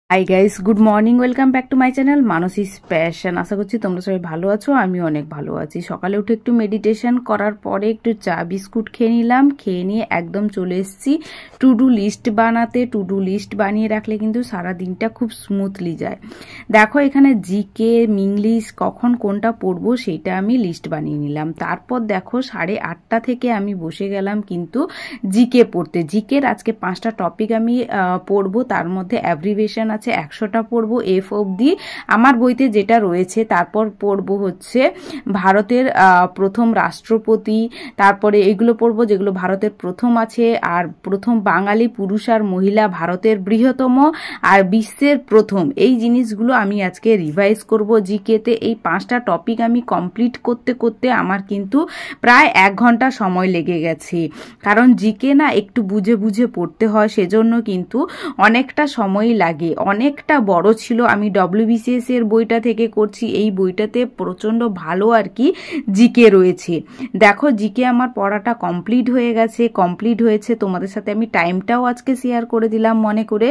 High guys, good morning, welcome back to my channel Mansi's passion. আশা করছি তোমরা সবাই ভালো আছো, আমি অনেক ভালো আছি। সকালে উঠে একটু মেডিটেশন করার পরে একটু চা বিস্কুট খেয়ে নিলাম, খেয়ে নিয়ে একদম চলে এসেছি টু ডু লিস্ট বানাতে। টু ডু লিস্ট বানিয়ে রাখলে কিন্তু সারা দিনটা খুব স্মুথলি যায়। দেখো এখানে জিকে, ইংলিশ কখন কোনটা পড়বো সেইটা আমি লিস্ট বানিয়ে নিলাম। তারপর দেখো 8:30 থেকে আমি বসে গেলাম কিন্তু জিকে পড়তে। জিকের আজকে 5টা টপিক আমি পড়বো, তার মধ্যে অ্যাব্রিভিয়েশন আছে 100টা পড়বো এফ অবধি আমার বইতে যেটা রয়েছে। তারপর পড়বো হচ্ছে ভারতের প্রথম রাষ্ট্রপতি, তারপরে এগুলো পড়বো যেগুলো ভারতের প্রথম আছে, আর প্রথম বাঙালি পুরুষ আর মহিলা, ভারতের বৃহত্তম আর বিশ্বের প্রথম, এই জিনিসগুলো আমি আজকে রিভাইজ করব জিকেতে। এই 5টা টপিক আমি কমপ্লিট করতে করতে আমার কিন্তু প্রায় 1 ঘন্টা সময় লেগে গেছে, কারণ জিকে না একটু বুঝে বুঝে পড়তে হয়, সেজন্য কিন্তু অনেকটা সময় লাগে। অনেকটা বড় ছিল, আমি ডব্লিউবিসিএস এর বইটা থেকে করছি। এই বইটাতে প্রচন্ড ভালো আর কি জিকে রয়েছে। দেখো জিকে আমার পড়াটা কমপ্লিট হয়ে গেছে, কমপ্লিট হয়েছে। তোমাদের সাথে আমি টাইমটাও আজকে শেয়ার করে দিলাম মনে করে।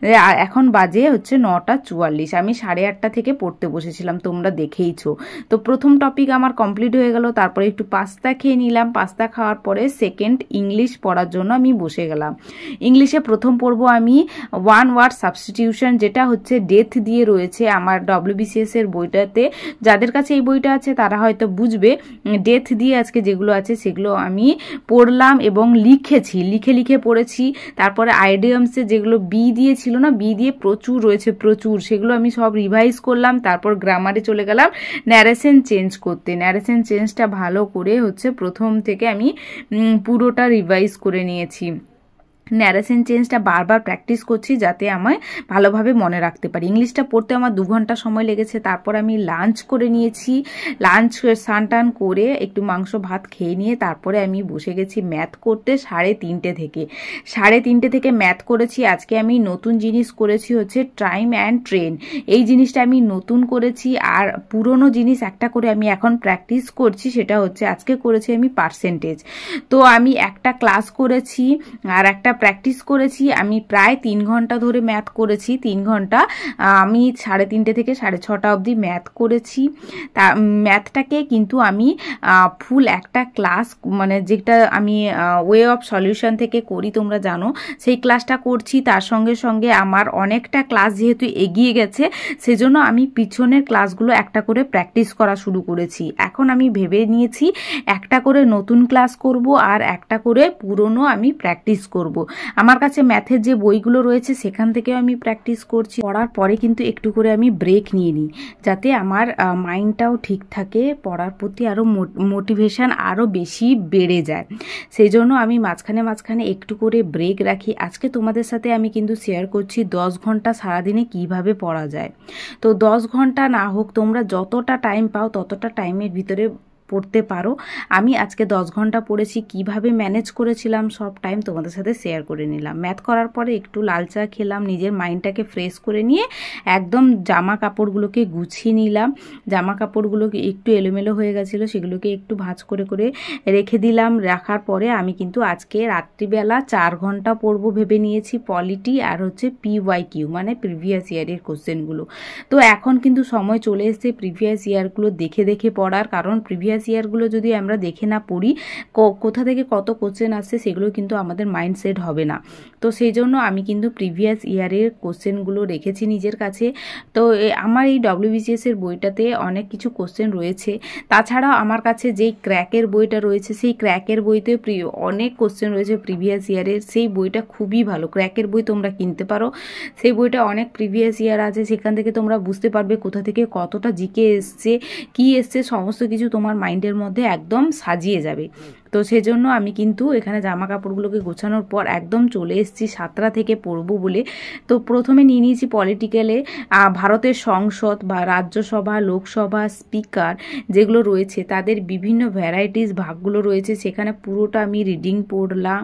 এখন বাজে হচ্ছে 9:44, আমি 8:30 থেকে পড়তে বসেছিলাম, তোমরা দেখেইছো। তো প্রথম টপিক আমার কমপ্লিট হয়ে গেল। তারপরে একটু পাস্তা খেয়ে নিলাম, পাস্তা খাওয়ার পরে সেকেন্ড ইংলিশ পড়ার জন্য আমি বসে গেলাম। ইংলিশে প্রথম পড়বো আমি ওয়ান ওয়ার্ড সাবস্টিটিউশন, যেটা হচ্ছে ডেথ দিয়ে রয়েছে আমার ডব্লিউবিসিএস এর বইটাতে। যাদের কাছে এই বইটা আছে তারা হয়তো বুঝবে। ডেথ দিয়ে আজকে যেগুলো আছে সেগুলো আমি পড়লাম এবং লিখেছি, লিখে লিখে পড়েছি। তারপরে আইডিয়ামসে যেগুলো বি দিয়ে ছিল না, বি দিয়ে প্রচুর রয়েছে, প্রচুর, সেগুলো আমি সব রিভাইজ করলাম। তারপর গ্রামারে চলে গেলাম ন্যারেশন চেঞ্জ করতে। ন্যারেশন চেঞ্জটা ভালো করে হচ্ছে প্রথম থেকে আমি পুরোটা রিভাইজ করে নিয়েছি। ন্যারেশন চেঞ্জটা বারবার প্র্যাকটিস করছি যাতে আমায় ভালোভাবে মনে রাখতে পারি। ইংলিশটা পড়তে আমার 2 ঘন্টা সময় লেগেছে। তারপর আমি লাঞ্চ করে নিয়েছি, লাঞ্চ স্নান টান করে একটু মাংস ভাত খেয়ে নিয়ে তারপরে আমি বসে গেছি ম্যাথ করতে 3:30 থেকে। 3:30 থেকে ম্যাথ করেছি। আজকে আমি নতুন জিনিস করেছি হচ্ছে টাইম অ্যান্ড ট্রেন, এই জিনিসটা আমি নতুন করেছি। আর পুরনো জিনিস একটা করে আমি এখন প্র্যাকটিস করছি, সেটা হচ্ছে আজকে করেছি আমি পার্সেন্টেজ। তো আমি একটা ক্লাস করেছি আর একটা প্র্যাকটিস করেছি। আমি প্রায় 3 ঘন্টা ধরে ম্যাথ করেছি, 3 ঘন্টা। আমি 3:30 থেকে 6:30 অবধি ম্যাথ করেছি। তা ম্যাথটাকে কিন্তু আমি ফুল একটা ক্লাস, মানে যেটা আমি ওয়ে অফ সলিউশন থেকে করি তোমরা জানো, সেই ক্লাসটা করছি। তার সঙ্গে সঙ্গে আমার অনেকটা ক্লাস যেহেতু এগিয়ে গেছে, সেজন্য আমি পিছনের ক্লাসগুলো একটা করে প্র্যাকটিস করা শুরু করেছি। এখন আমি ভেবে নিয়েছি একটা করে নতুন ক্লাস করব আর একটা করে পুরনো আমি প্র্যাকটিস করব। আমার কাছে ম্যাথের যে বইগুলো রয়েছে সেখান থেকেও আমি প্র্যাকটিস করছি। পড়ার পরে কিন্তু একটু করে আমি ব্রেক নিয়ে নিই, যাতে আমার মাইন্ডটাও ঠিক থাকে, পড়ার প্রতি আরও মোটিভেশন আরও বেশি বেড়ে যায়। সেই জন্য আমি মাঝখানে মাঝখানে একটু করে ব্রেক রাখি। আজকে তোমাদের সাথে আমি কিন্তু শেয়ার করছি 10 ঘন্টা সারাদিনে কিভাবে পড়া যায়। তো 10 ঘন্টা না হোক, তোমরা যতটা টাইম পাও ততটা টাইমের ভিতরে পড়তে পারো। আমি আজকে 10 ঘন্টা পড়েছি, কিভাবে ম্যানেজ করেছিলাম সব টাইম তোমাদের সাথে শেয়ার করে নিলাম। ম্যাথ করার পরে একটু লাল চা খেলাম, নিজের মাইন্ডটাকে ফ্রেশ করে নিয়ে একদম জামা কাপড়গুলোকে গুছিয়ে নিলাম। জামা কাপড়গুলোকে একটু এলোমেলো হয়ে গেছিলো, সেগুলোকে একটু ভাঁজ করে করে রেখে দিলাম। রাখার পরে আমি কিন্তু আজকে রাত্রিবেলা 4 ঘন্টা পড়বো ভেবে নিয়েছি, পলিটি আর হচ্ছে PYQ মানে প্রিভিয়াস ইয়ারের কোশ্চেনগুলো। তো এখন কিন্তু সময় চলে এসেছে প্রিভিয়াস ইয়ারগুলো দেখে দেখে পড়ার, কারণ প্রিভিয়াস ইয়ারগুলো যদি আমরা দেখে না পড়ি কোথা থেকে কত কোশ্চেন আসছে সেগুলো কিন্তু আমাদের মাইন্ডসেট হবে না। তো সেই জন্য আমি কিন্তু প্রিভিয়াস ইয়ারের কোশ্চেনগুলো রেখেছি নিজের কাছে। তো আমার এই ডব্লিউবিসিএস এর বইটাতে অনেক কিছু কোশ্চেন রয়েছে। তাছাড়াও আমার কাছে যেই ক্র্যাকের বইটা রয়েছে, সেই ক্র্যাকের বইতে অনেক কোশ্চেন রয়েছে প্রিভিয়াস ইয়ারের। সেই বইটা খুবই ভালো, ক্র্যাকের বই তোমরা কিনতে পারো। সেই বইটা অনেক প্রিভিয়াস ইয়ার আছে, সেখান থেকে তোমরা বুঝতে পারবে কোথা থেকে কতটা জিকে এসছে, কি এসছে, সমস্ত কিছু তোমার মাইন্ডের মধ্যে একদম সাজিয়ে যাবে। তো সেজন্য আমি কিন্তু এখানে জামা কাপড়গুলোকে গোছানোর পর একদম চলে এসেছি 7টা থেকে পড়বো বলে। তো প্রথমে নিয়ে নিয়েছি পলিটিক্যালে ভারতের সংসদ বা রাজ্যসভা, লোকসভা, স্পিকার যেগুলো রয়েছে তাদের বিভিন্ন ভ্যারাইটিস ভাগগুলো রয়েছে, সেখানে পুরোটা আমি রিডিং পড়লাম।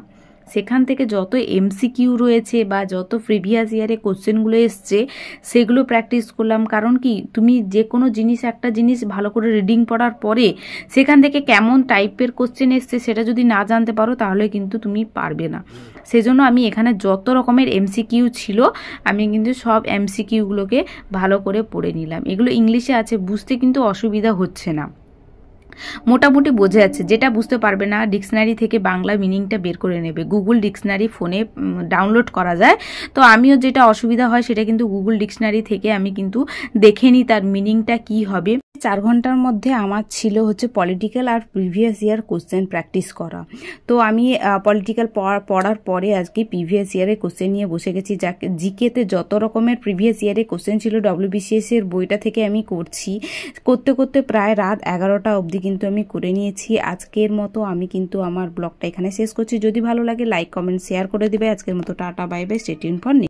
সেখান থেকে যত এমসিকিউ রয়েছে বা যত প্রিভিয়াস ইয়ারে কোশ্চেনগুলো এসছে সেগুলো প্র্যাকটিস করলাম। কারণ কি, তুমি যে কোনো জিনিস, একটা জিনিস ভালো করে রিডিং পড়ার পরে সেখান থেকে কেমন টাইপের কোশ্চেন এসছে সেটা যদি না জানতে পারো তাহলে কিন্তু তুমি পারবে না। সেজন্য আমি এখানে যত রকমের এমসিকিউ ছিল আমি কিন্তু সব এমসিকিউগুলোকে ভালো করে পড়ে নিলাম। এগুলো ইংলিশে আছে, বুঝতে কিন্তু অসুবিধা হচ্ছে না, মোটামুটি বোঝা যাচ্ছে। যেটা বুঝতে পারবে না ডিকশনারি থেকে বাংলা মিনিংটা বের করে নেবে, গুগল ডিকশনারি ফোনে ডাউনলোড করা যায়। তো আমিও যেটা অসুবিধা হয় সেটা কিন্তু গুগল ডিকশনারি থেকে আমি কিন্তু দেখে নিই তার মিনিংটা কি হবে। 4 ঘন্টার মধ্যে আমার ছিল হচ্ছে পলিটিক্যাল আর প্রিভিয়াস ইয়ার কোশ্চেন প্র্যাকটিস করা। তো আমি পলিটিক্যাল পড়ার পরে আজকে প্রিভিয়াস ইয়ারের কোশ্চেন নিয়ে বসে গেছি। যাকে জিকেতে যত রকমের প্রিভিয়াস ইয়ারের কোশ্চেন ছিল WBCS এর বইটা থেকে আমি করছি, করতে করতে প্রায় রাত 11টা অবধি কিন্তু আমি করে নিয়েছি। আজকের মতো আমি কিন্তু আমার ব্লগটা এখানে শেষ করছি। যদি ভালো লাগে লাইক কমেন্ট শেয়ার করে দিবে। আজকের মতো tata bye bye, stay tune for